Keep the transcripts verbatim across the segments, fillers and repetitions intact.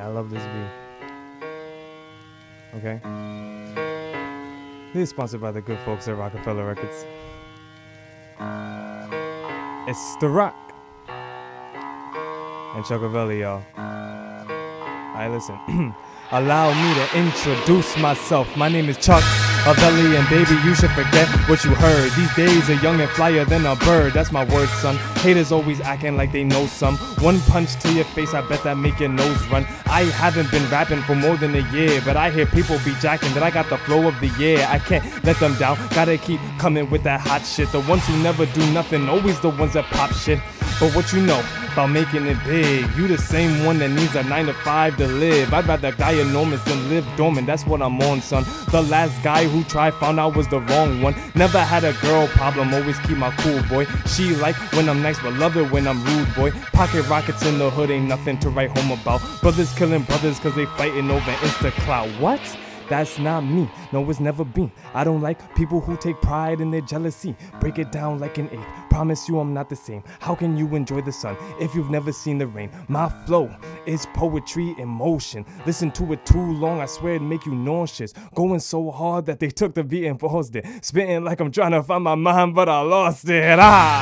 love this beat. Okay. This is sponsored by the good folks at Rockefeller Records. It's The Rock and Chuckavelli, y'all. Alright, listen. Allow me to introduce myself. My name is Chuck Avelli, and baby, you should forget what you heard. These days are young and flyer than a bird. That's my word, son. Haters always acting like they know some. One punch to your face, I bet that make your nose run. I haven't been rapping for more than a year, but I hear people be jacking that I got the flow of the year. I can't let them down, gotta keep coming with that hot shit. The ones who never do nothing, always the ones that pop shit. But what you know about making it big? You the same one that needs a nine to five to live. I'd rather die enormous than live dormant. That's what I'm on, son. The last guy who tried found out was the wrong one. Never had a girl problem, always keep my cool, boy. She like when I'm nice, but love it when I'm rude, boy. Pocket rockets in the hood ain't nothing to write home about. Brothers killing brothers cause they fighting over Insta clout. What? That's not me, no it's never been. I don't like people who take pride in their jealousy. Break it down like an eight, promise you I'm not the same. How can you enjoy the sun if you've never seen the rain? My flow is poetry in motion. Listen to it too long, I swear it'd make you nauseous. Going so hard that they took the beat and paused it. Spitting like I'm trying to find my mind, but I lost it.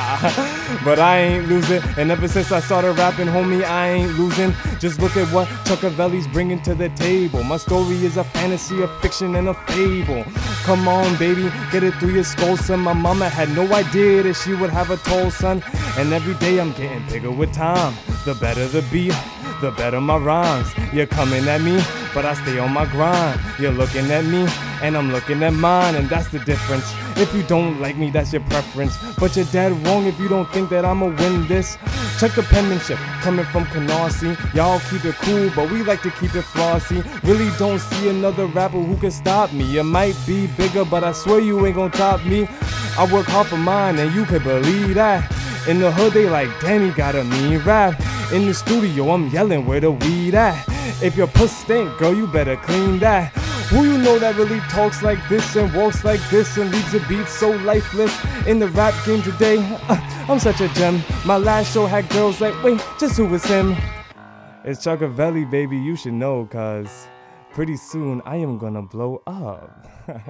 Ah! But I ain't losing, and ever since I started rapping, homie, I ain't losing. Just look at what Chuckavelli's bringing to the table. My story is a fantasy, a fiction, and a fable. Come on, baby, get it through your skull, son. My mama had no idea that she would have a tall son. And every day I'm getting bigger with time. The better the beat, the better my rhymes. You're coming at me, but I stay on my grind. You're looking at me, and I'm looking at mine, and that's the difference. If you don't like me, that's your preference, but you're dead wrong if you don't think that I'ma win this. Check the penmanship coming from Canarsie. Y'all keep it cool, but we like to keep it flossy. Really don't see another rapper who can stop me. You might be bigger, but I swear you ain't gonna top me. I work hard for mine, and you can believe that. In the hood, they like, damn, he got a mean rap. In the studio, I'm yelling, where the weed at? If your puss stink, girl, you better clean that. Who you know that really talks like this and walks like this and leaves a beat so lifeless in the rap game today? Uh, I'm such a gem. My last show had girls like, wait, just who was him? It's Chuckavelli, baby, you should know, cause pretty soon I am gonna blow up.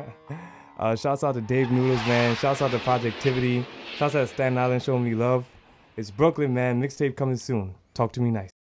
uh, shouts out to Dave Noodles, man. Shouts out to Projectivity. Shouts out to Staten Island showing me love. It's Brooklyn, man. Mixtape coming soon. Talk to me nice.